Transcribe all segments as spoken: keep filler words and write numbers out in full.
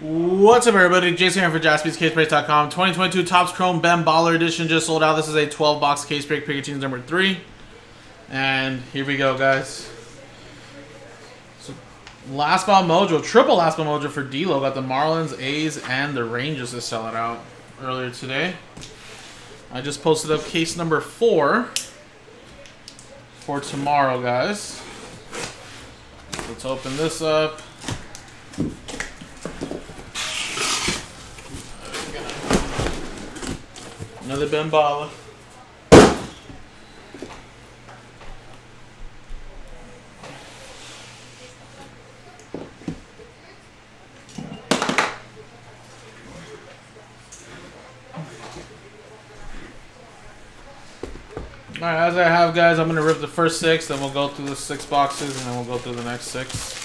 What's up, everybody? Jason here for Jaspys Case Breaks dot com. twenty twenty-two Topps Chrome Ben Baller Edition just sold out. This is a twelve box case break, pick teams number three. And here we go, guys. So, last ball mojo, triple last ball mojo for D-Lo. Got the Marlins, A's, and the Rangers to sell it out earlier today. I just posted up case number four for tomorrow, guys. Let's open this up. Another Ben Baller. Alright, as I have, guys, I'm going to rip the first six, then we'll go through the six boxes, and then we'll go through the next six.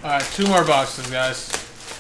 Alright, two more boxes, guys.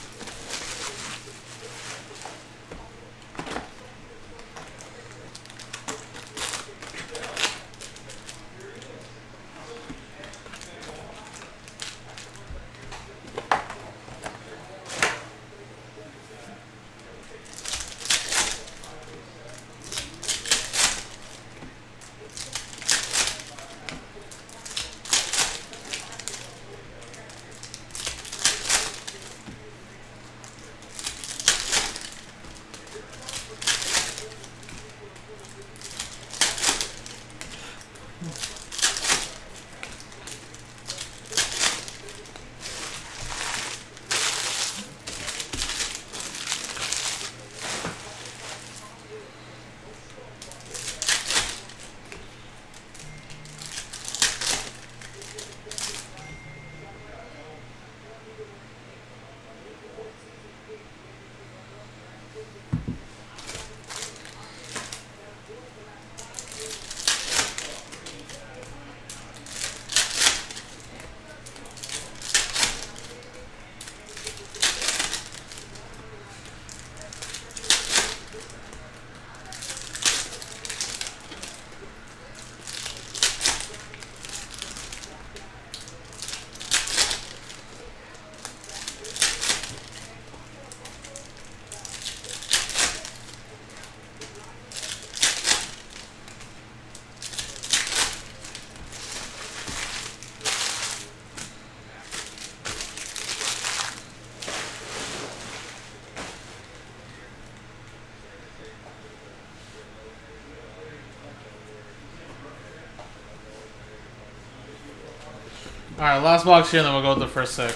Alright, last box here, and then we'll go with the first six.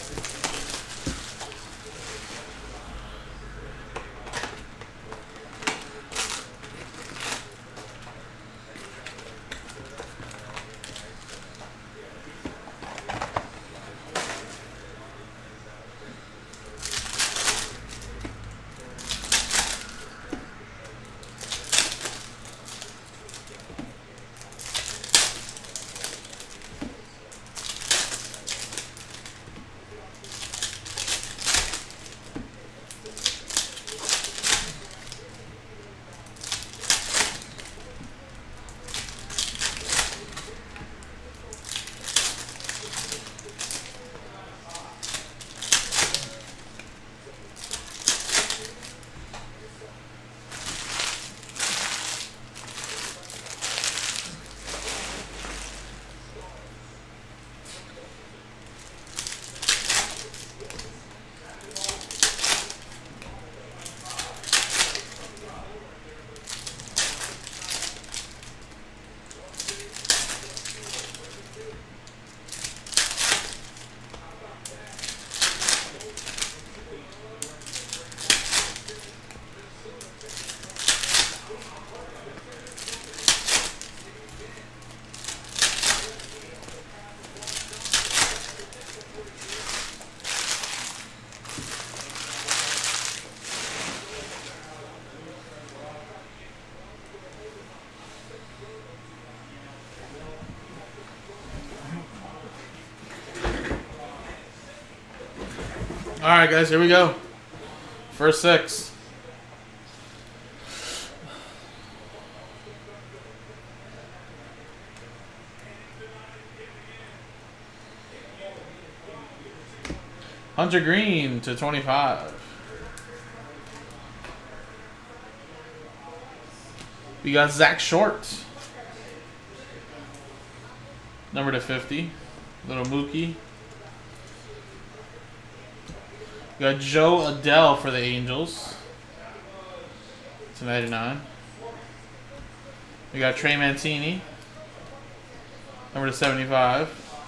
Alright guys, here we go. First six. Hunter Green to twenty-five. We got Zach Short. Number to fifty. Little Mookie. We got Joe Adele for the Angels. To ninety-nine. We got Trey Mancini. Number to seventy-five.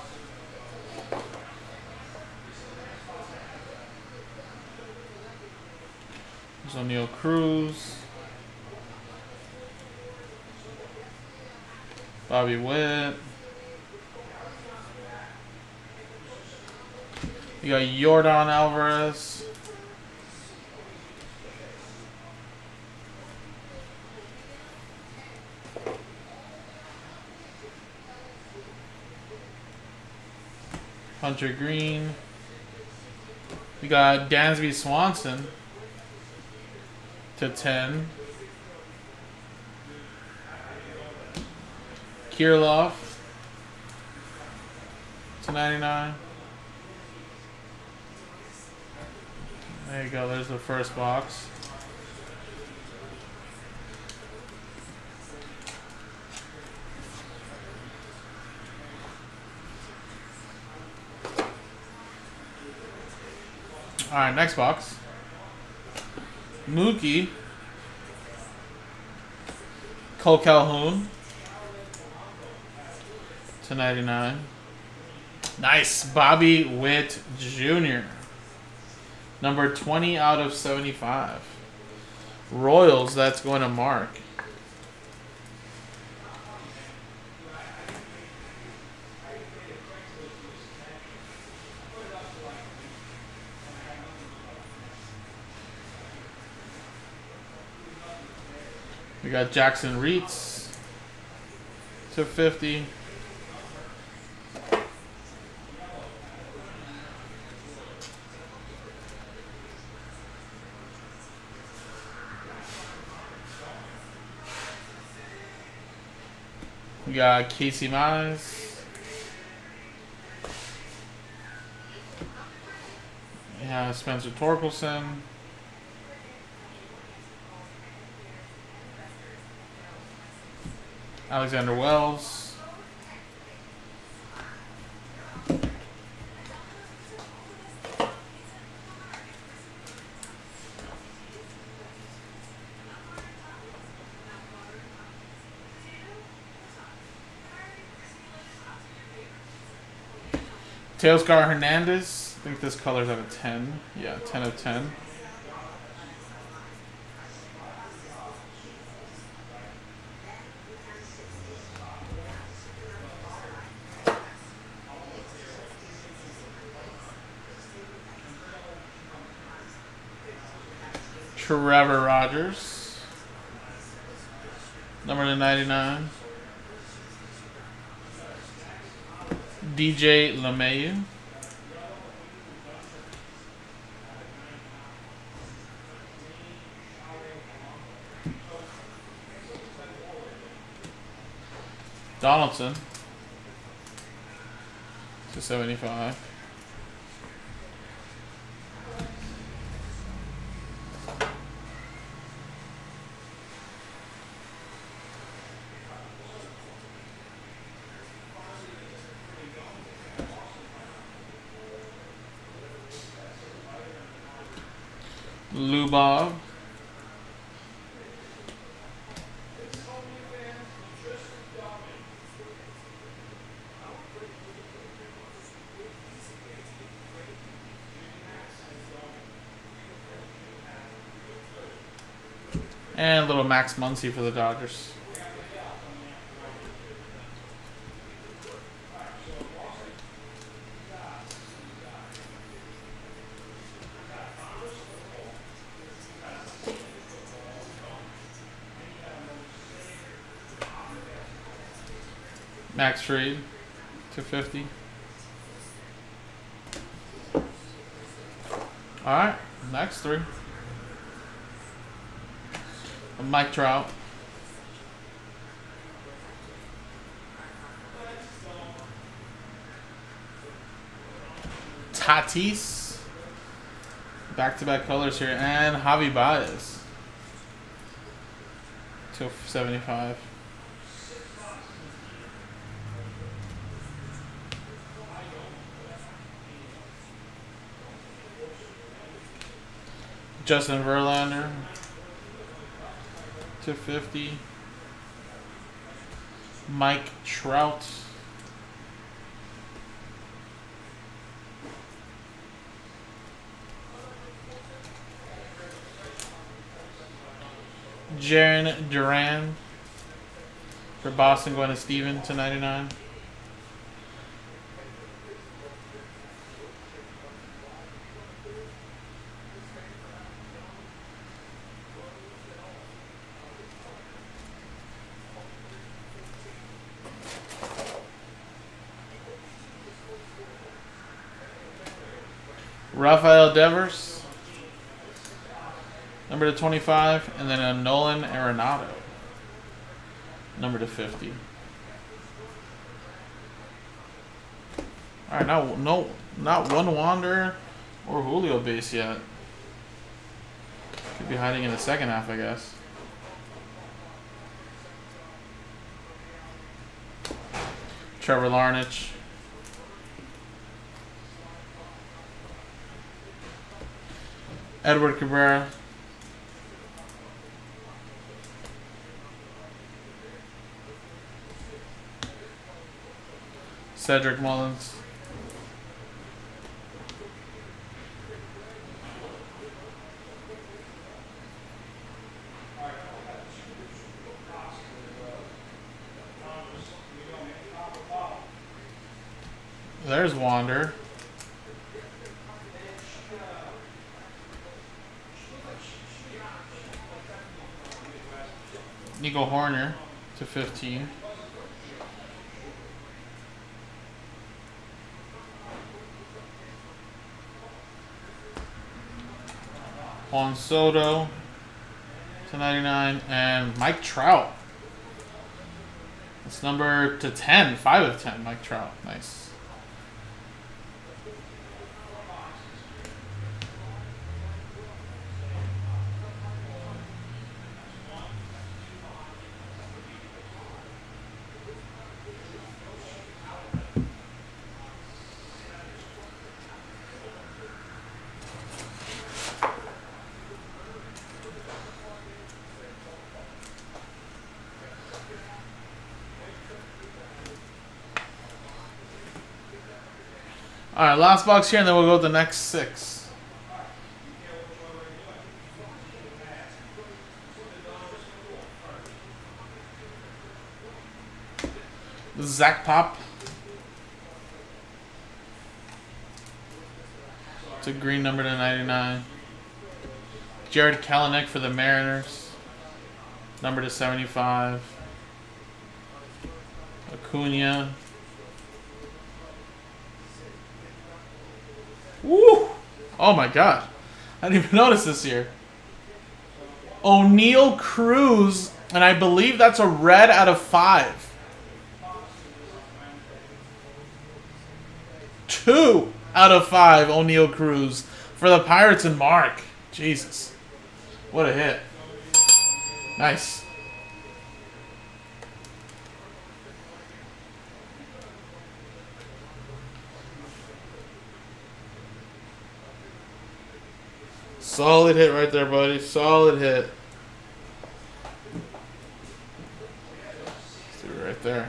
There's O'Neal Cruz. Bobby Witt. You got Yordan Alvarez. Hunter Green. We got Dansby Swanson to ten. Kirilov to ninety-nine. There you go. There's the first box. All right, next box. Mookie. Cole Calhoun to ninety-nine. Nice. Bobby Witt Junior Number twenty out of seventy-five. Royals, that's going to Mark. We got Jackson Reitz to fifty. We got Casey Mize. Yeah, Spencer Torkelson. Alexander Wells. Teoscar Hernandez. I think this color's out of ten. Yeah, ten of ten. Trevor Rogers, number to ninety-nine. D J LeMahieu. Donaldson to seventy-five. Lubov. And a little Max Muncy for the Dodgers. Max Fried to fifty. Alright, next three. Mike Trout. Tatis. Back-to-back colors here. And Javi Baez to seventy-five. Justin Verlander to fifty. Mike Trout. Jarren Duran for Boston, going to Steven to ninety-nine. Rafael Devers, number to twenty-five, and then a Nolan Arenado, number to fifty. All right, now no, not one Wander or Julio base yet. Could be hiding in the second half, I guess. Trevor Larnach. Edward Cabrera. Cedric Mullins. There's Wander. Nico Horner to fifteen. Juan Soto to ninety-nine. And Mike Trout. It's number to ten. five of ten, Mike Trout. Nice. All right, last box here, and then we'll go to the next six. This is Zach Pop. It's a green number to ninety-nine. Jared Kelenic for the Mariners. Number to seventy-five. Acuna. Woo! Oh my god. I didn't even notice this here. O'Neal Cruz, and I believe that's a red out of five. Two out of five O'Neal Cruz for the Pirates and Mark. Jesus. What a hit. Nice. Solid hit right there, buddy. Solid hit. See it right there.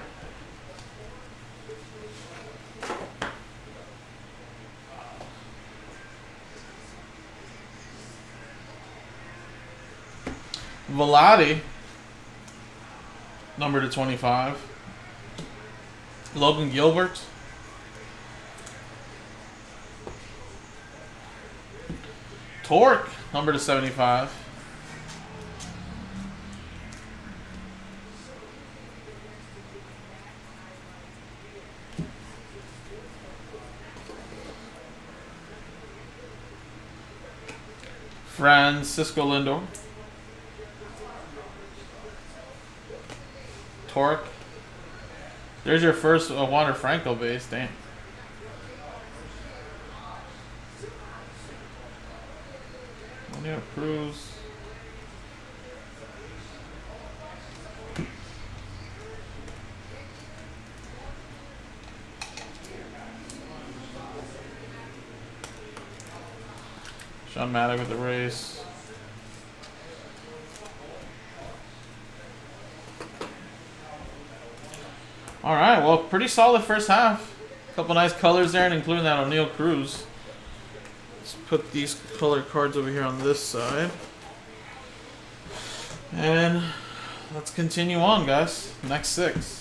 Velati, number to twenty-five. Logan Gilbert. Torque, number to seventy-five. Francisco Lindor. Torque. There's your first uh, Wander Franco base. Damn. Yeah, Cruz. Sean Maddox with the race. All right, well, pretty solid first half. A couple nice colors there, and including that O'Neal Cruz. Let's put these color cards over here on this side. And let's continue on, guys. Next six.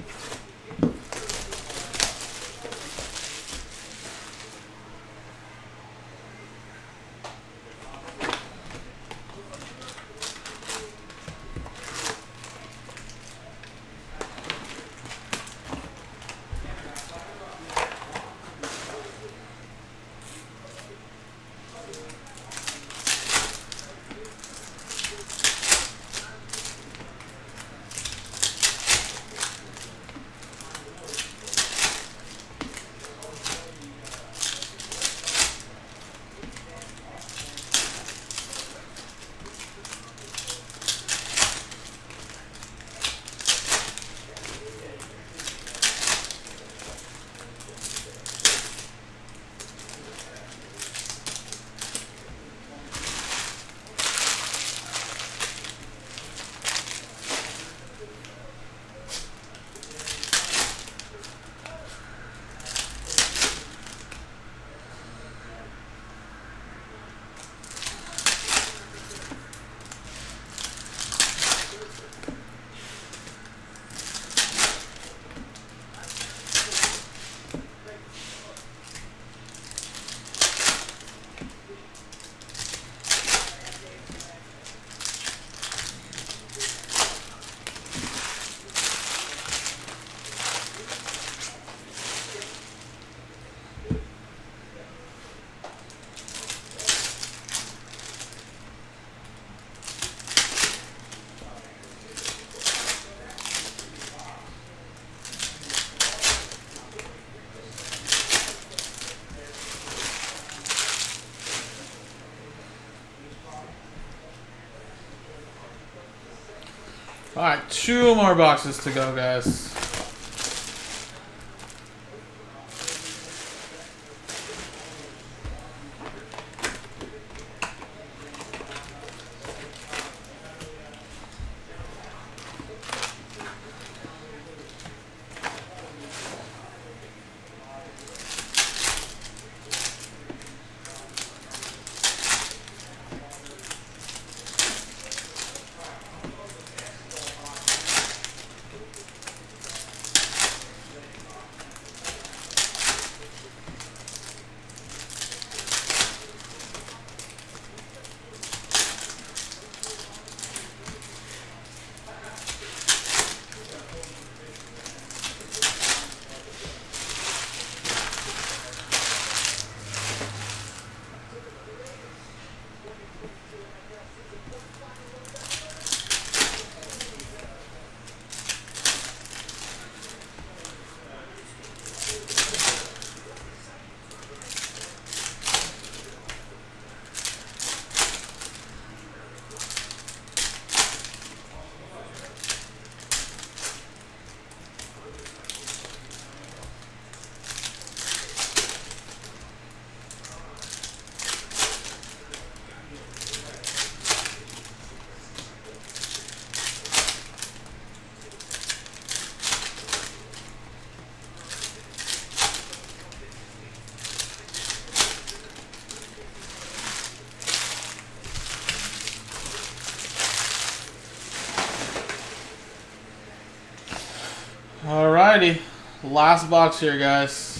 All right, two more boxes to go, guys. Alrighty, last box here, guys.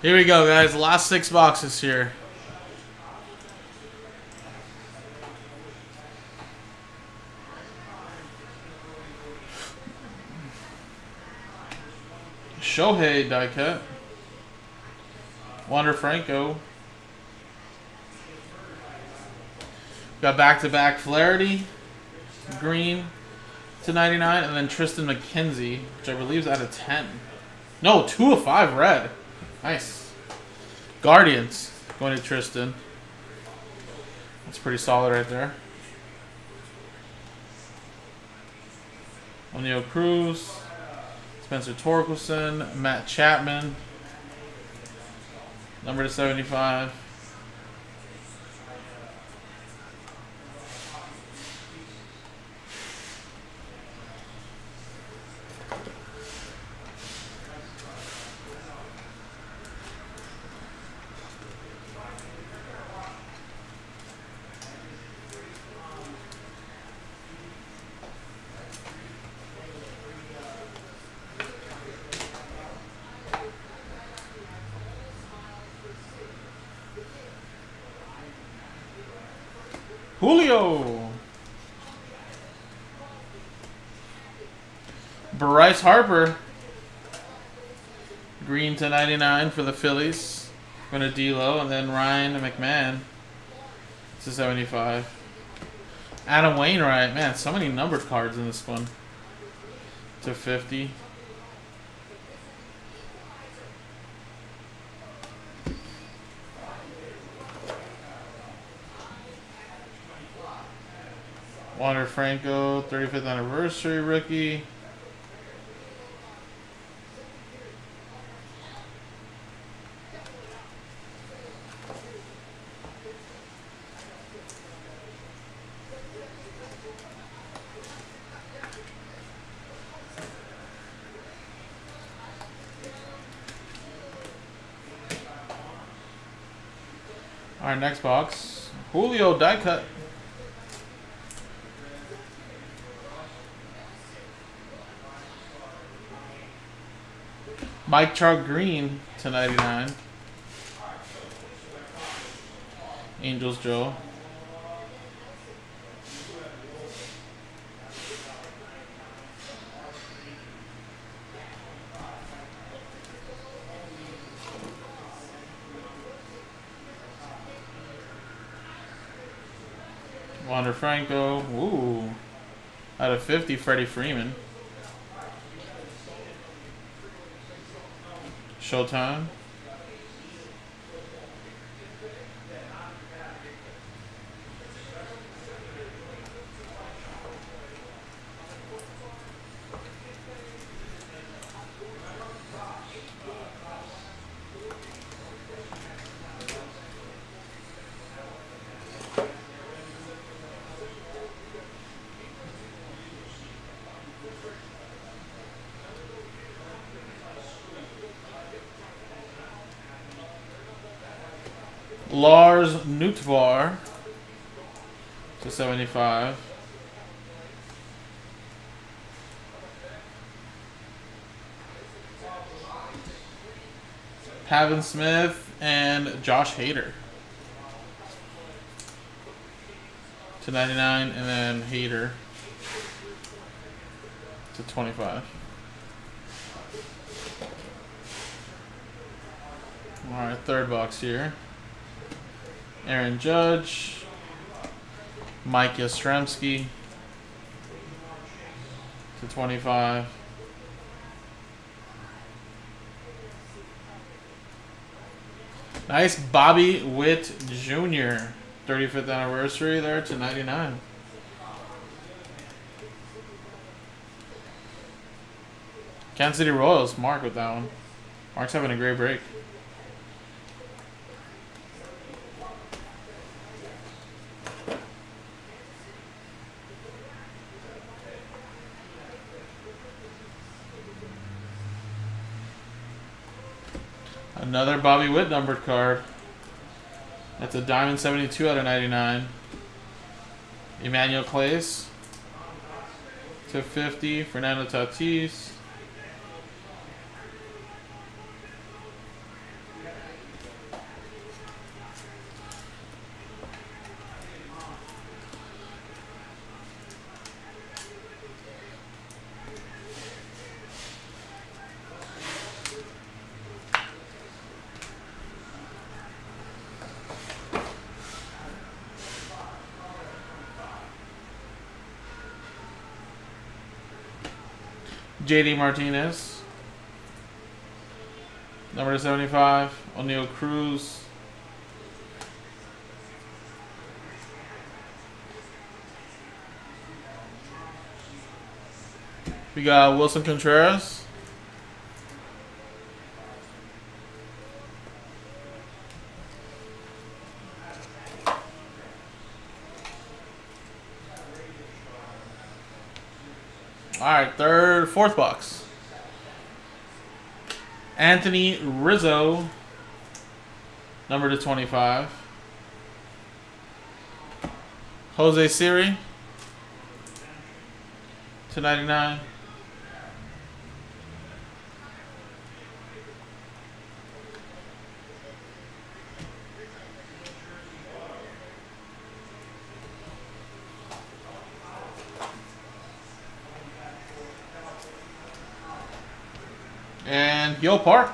Here we go, guys. Last six boxes here. Shohei die cut. Wander Franco. Got back-to-back Flaherty, green to ninety-nine, and then Tristan McKenzie, which I believe is out of ten. No, two of five red. Nice. Guardians going to Tristan. That's pretty solid right there. O'Neal Cruz, Spencer Torkelson, Matt Chapman, number to seventy-five. Julio. Bryce Harper. Green to ninety-nine for the Phillies. Going to D-Lo. And then Ryan McMahon to seventy-five. Adam Wainwright. Man, so many numbered cards in this one. To fifty. Wander Franco, thirty-fifth anniversary rookie. All right, next box. Julio die cut. Mike Trout green to ninety-nine. Angels Joe. Wander Franco. Ooh. Out of fifty, Freddie Freeman. Showtime. Lars Nootbaar to seventy-five. Pavin Smith and Josh Hader to ninety-nine, and then Hader to twenty-five. All right, third box here. Aaron Judge, Mike Yastrzemski to twenty-five. Nice Bobby Witt Junior thirty-fifth anniversary there to ninety-nine. Kansas City Royals, Mark with that one. Mark's having a great break. Another Bobby Witt numbered card. That's a Diamond seventy-two out of ninety-nine. Emmanuel Clays to fifty. Fernando Tatis. J D Martinez. Number to seventy-five, O'Neal Cruz. We got Wilson Contreras. All right, third, fourth box. Anthony Rizzo, number to twenty-five. Jose Siri, to ninety-nine. And Yo Park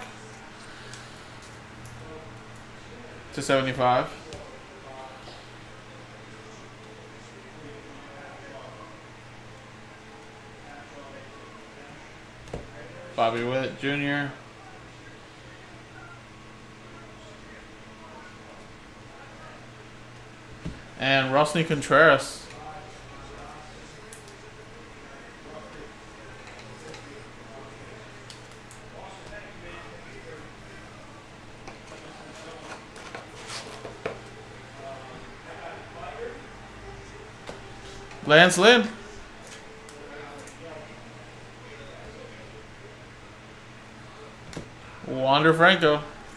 to seventy-five. Bobby Witt Junior And Rosny Contreras. Lance Lynn. Wander Franco.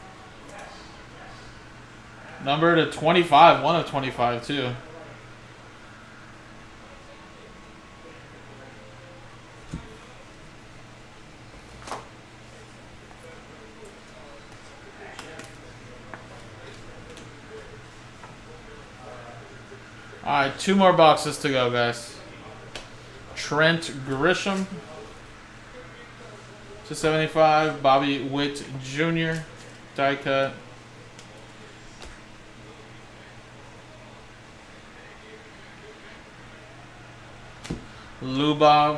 Number to twenty-five. one of twenty-five, too. Alright, two more boxes to go, guys. Trent Grisham to seventy-five. Bobby Witt Junior Die cut. Lubov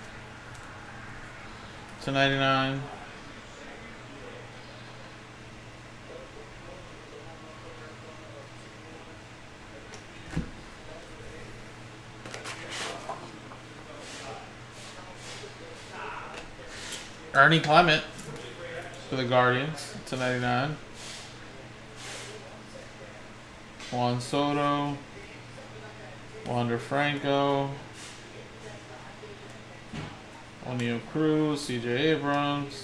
to ninety-nine. Ernie Clement for the Guardians to ninety-nine. Juan Soto. Wander Franco. O'Neal Cruz. C J Abrams.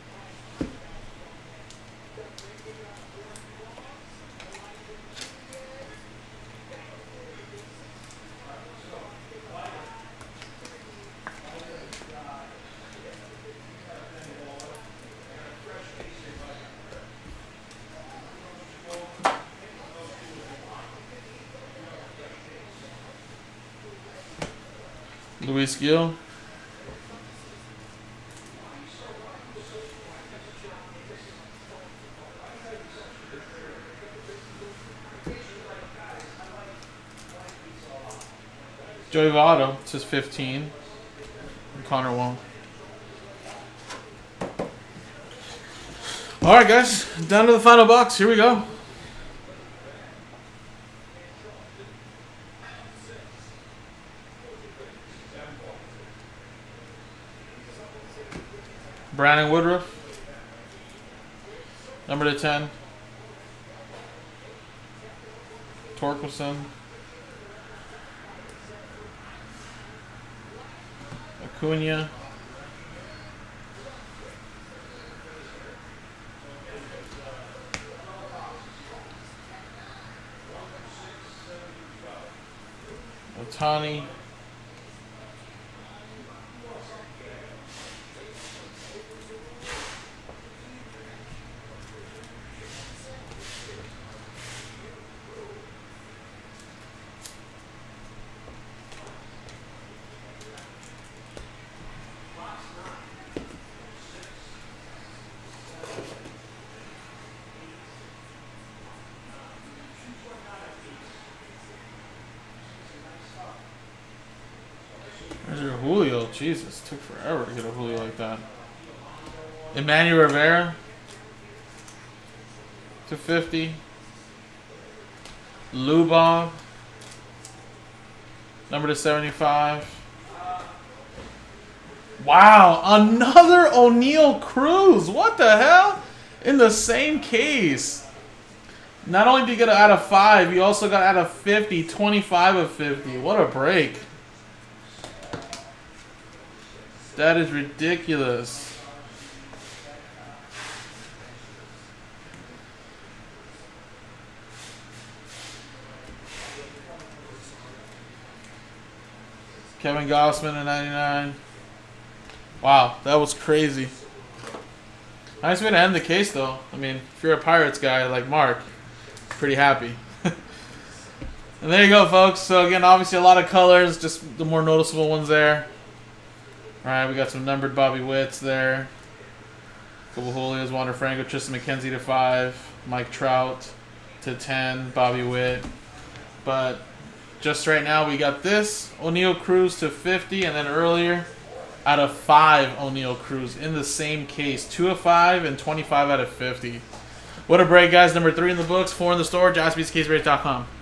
Luis Gil. Joey Votto, it says fifteen. And Connor Wong. Alright, guys, down to the final box. Here we go. Brandon Woodruff, number to ten. Torkelson. Acuna. Otani. Jesus, took forever to get a Julio like that. Emmanuel Rivera to fifty. Lubov, number to seventy-five. Wow, another O'Neal Cruz. What the hell? In the same case. Not only did you get it out of five, you also got out of fifty, twenty-five of fifty. What a break. That is ridiculous. Kevin Gossman at ninety-nine. Wow, that was crazy. Nice way to end the case, though. I mean, if you're a Pirates guy like Mark, pretty happy. And there you go, folks. So, again, obviously a lot of colors, just the more noticeable ones there. All right, we got some numbered Bobby Witts there. A couple Julios, Wander Franco, Tristan McKenzie to five, Mike Trout to ten, Bobby Witt. But just right now, we got this O'Neal Cruz to fifty, and then earlier, out of five O'Neal Cruz in the same case. two of five and twenty-five out of fifty. What a break, guys. Number three in the books, four in the store, Jaspys Case Breaks dot com.